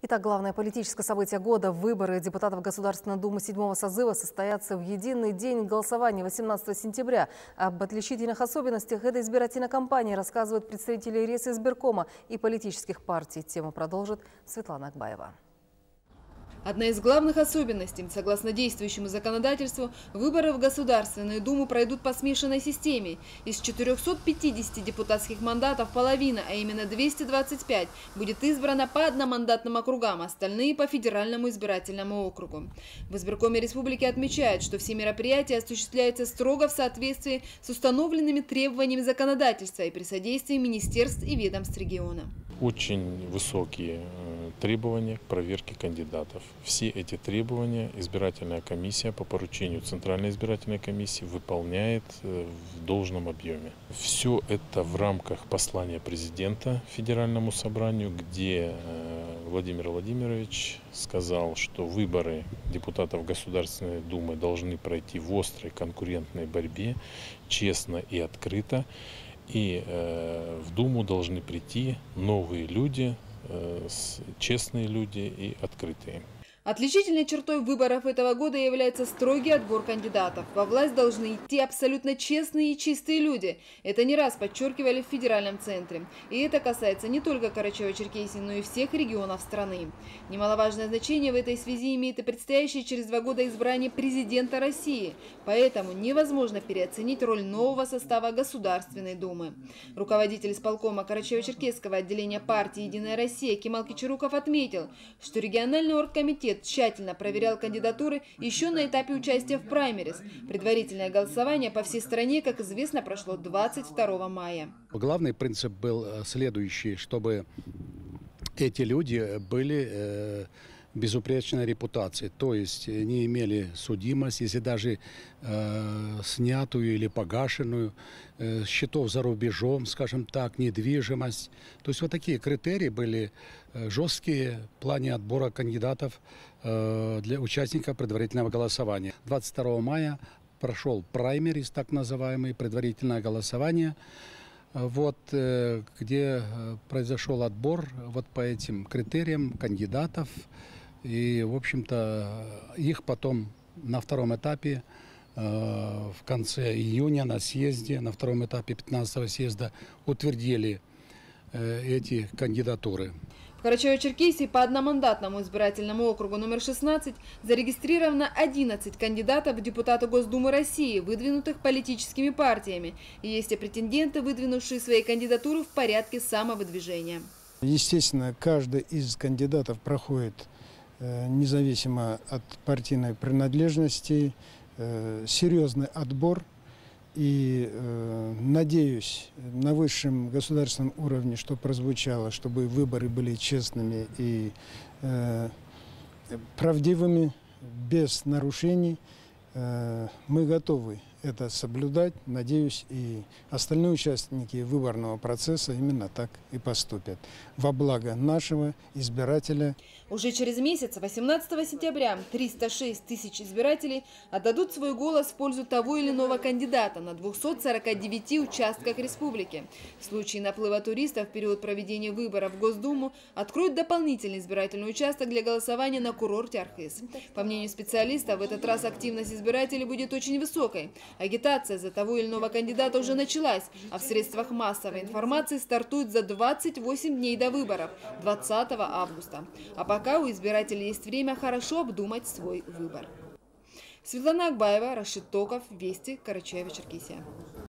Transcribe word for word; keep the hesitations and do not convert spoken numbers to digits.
Итак, главное политическое событие года – выборы депутатов Государственной Думы седьмого созыва состоятся в единый день голосования восемнадцатого сентября. Об отличительных особенностях этой избирательной кампании рассказывают представители Ресизбиркома и политических партий. Тему продолжит Светлана Акбаева. Одна из главных особенностей, согласно действующему законодательству, выборы в Государственную Думу пройдут по смешанной системе. Из четырёхсот пятидесяти депутатских мандатов половина, а именно двести двадцать пять, будет избрана по одномандатным округам, остальные по федеральному избирательному округу. В избиркоме республики отмечают, что все мероприятия осуществляются строго в соответствии с установленными требованиями законодательства и при содействии министерств и ведомств региона. Очень высокие требования к проверке кандидатов. Все эти требования избирательная комиссия по поручению Центральной избирательной комиссии выполняет в должном объеме. Все это в рамках послания президента Федеральному собранию, где Владимир Владимирович сказал, что выборы депутатов Государственной Думы должны пройти в острой конкурентной борьбе, честно и открыто. И э, в Думу должны прийти новые люди, э, честные люди и открытые. Отличительной чертой выборов этого года является строгий отбор кандидатов. Во власть должны идти абсолютно честные и чистые люди. Это не раз подчеркивали в федеральном центре. И это касается не только Карачаево-Черкесии, но и всех регионов страны. Немаловажное значение в этой связи имеет и предстоящее через два года избрание президента России. Поэтому невозможно переоценить роль нового состава Государственной Думы. Руководитель исполкома Карачаево-Черкесского отделения партии «Единая Россия» Кемал Кичеруков отметил, что региональный оргкомитет тщательно проверял кандидатуры еще на этапе участия в праймерис. Предварительное голосование по всей стране, как известно, прошло двадцать второго мая. Главный принцип был следующий, чтобы эти люди были э, безупречной репутации, то есть не имели судимость, если даже э, снятую или погашенную, э, счетов за рубежом, скажем так, недвижимость. То есть вот такие критерии были э, жесткие в плане отбора кандидатов э, для участников предварительного голосования. двадцать второго мая прошел праймерис, так называемый, предварительное голосование. Вот, где произошел отбор вот по этим критериям кандидатов. И, в общем-то, их потом на втором этапе, в конце июня на съезде, на втором этапе пятнадцатого съезда утвердили эти кандидатуры. В Карачаево-Черкесии по одномандатному избирательному округу номер шестнадцать зарегистрировано одиннадцать кандидатов в депутаты Госдумы России, выдвинутых политическими партиями. И есть и претенденты, выдвинувшие свои кандидатуры в порядке самовыдвижения. Естественно, каждый из кандидатов проходит э, независимо от партийной принадлежности, э, серьезный отбор. И э, надеюсь, на высшем государственном уровне, что прозвучало, чтобы выборы были честными и э, правдивыми, без нарушений. Э, мы готовы это соблюдать. Надеюсь, и остальные участники выборного процесса именно так и поступят. Во благо нашего избирателя. Уже через месяц, восемнадцатого сентября, триста шесть тысяч избирателей отдадут свой голос в пользу того или иного кандидата на двухсот сорока девяти участках республики. В случае наплыва туристов в период проведения выборов в Госдуму откроют дополнительный избирательный участок для голосования на курорте Архыз. По мнению специалистов, в этот раз активность избирателей будет очень высокой. Агитация за того или иного кандидата уже началась, а в средствах массовой информации стартует за двадцать восемь дней до выборов, двадцатого августа. А пока у избирателей есть время хорошо обдумать свой выбор. Светлана Акбаева, Рашид Токов, Вести, Карачаево-Черкесия.